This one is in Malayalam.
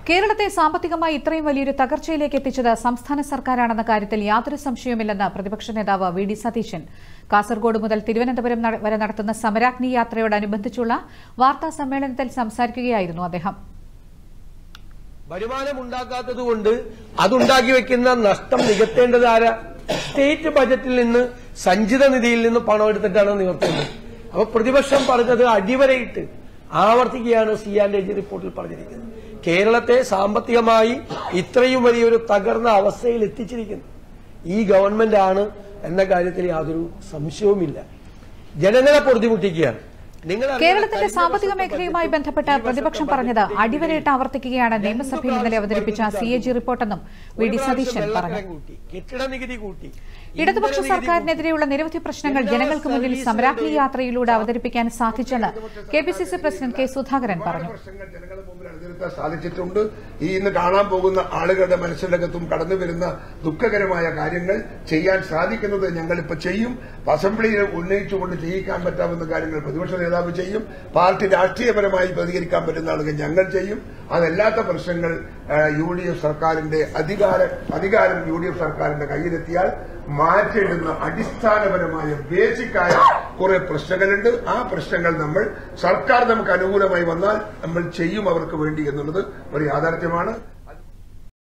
കേരളത്തെ സാമ്പത്തികമായി ഇത്രയും വലിയൊരു തകർച്ചയിലേക്ക് എത്തിച്ചത് സംസ്ഥാന സർക്കാരാണെന്ന കാര്യത്തിൽ യാതൊരു സംശയവുമില്ലെന്ന് പ്രതിപക്ഷ നേതാവ് വി.ഡി. സതീശൻ. കാസർഗോഡ് മുതൽ തിരുവനന്തപുരം വരെ നടത്തുന്ന സമരാഗ്നി യാത്രയോടനുബന്ധിച്ചുള്ള വാർത്താ സമ്മേളനത്തിൽ സംസാരിക്കുകയായിരുന്നു അദ്ദേഹം. വരുമാനമുണ്ടാക്കാത്തതുകൊണ്ട് അതുണ്ടാക്കി വെക്കുന്ന നഷ്ടം നികത്തേണ്ടത് ആരാ? സ്റ്റേറ്റ് ബജറ്റിൽ നിന്ന് സഞ്ചിത നിധിയിൽ നിന്ന് പണം എടുത്തിട്ടാണ് നിവർത്തുന്നത്. അപ്പൊ പ്രതിപക്ഷം പറഞ്ഞത് അടിവരയിട്ട് ആവർത്തിക്കുകയാണ് C&AG റിപ്പോർട്ടിൽ പറഞ്ഞിരിക്കുന്നത്. കേരളത്തെ സാമ്പത്തികമായി ഇത്രയും വലിയൊരു തകർന്ന അവസ്ഥയിൽ എത്തിച്ചിരിക്കുന്നു ഈ ഗവൺമെന്റ് ആണ് എന്ന കാര്യത്തിൽ യാതൊരു സംശയവുമില്ല. ജനങ്ങളെ പൊറുതിമുട്ടിക്കുകയാണ്. കേരളത്തിന്റെ സാമ്പത്തിക മേഖലയുമായി ബന്ധപ്പെട്ട് പ്രതിപക്ഷം പറഞ്ഞത് അടിവരയിട്ട് ആവർത്തിക്കുകയാണ് നിയമസഭയിൽ ഇന്നലെ അവതരിപ്പിച്ച CAG റിപ്പോർട്ടെന്നും വി.ഡി. സതീശൻ പറഞ്ഞു. ഇടതുപക്ഷ സർക്കാരിനെതിരെയുള്ള നിരവധി പ്രശ്നങ്ങൾ ജനങ്ങൾക്ക് മുന്നിൽ സമരാഗ്നി യാത്രയിലൂടെ അവതരിപ്പിക്കാൻ സാധിച്ചെന്ന് KPCC പ്രസിഡന്റ് കെ. സുധാകരൻ പറഞ്ഞു. സാധിച്ചിട്ടുണ്ട്. ഈ ഇന്ന് കാണാൻ പോകുന്ന ആളുകളുടെ മനസ്സിലകത്തും കടന്നു വരുന്ന ദുഃഖകരമായ കാര്യങ്ങൾ ചെയ്യാൻ സാധിക്കുന്നത് ഞങ്ങളിപ്പോൾ ചെയ്യും. അസംബ്ലിയിൽ ഉന്നയിച്ചുകൊണ്ട് ചെയ്യിക്കാൻ പറ്റാവുന്ന കാര്യങ്ങൾ പ്രതിപക്ഷ നേതാവ് ചെയ്യും. പാർട്ടി രാഷ്ട്രീയപരമായി പ്രതികരിക്കാൻ പറ്റുന്ന ആളുകൾ ഞങ്ങൾ ചെയ്യും. അതല്ലാത്ത പ്രശ്നങ്ങൾ UDF സർക്കാരിന്റെ അധികാരം UDF സർക്കാരിന്റെ കയ്യിലെത്തിയാൽ മാറ്റിയിടുന്ന അടിസ്ഥാനപരമായ ബേസിക്കായ കുറെ പ്രശ്നങ്ങളുണ്ട്. ആ പ്രശ്നങ്ങൾ സർക്കാർ നമുക്ക് അനുകൂലമായി വന്നാൽ നമ്മൾ ചെയ്യും അവർക്ക് വേണ്ടി എന്നുള്ളത് ഒരു യാഥാർത്ഥ്യമാണ്.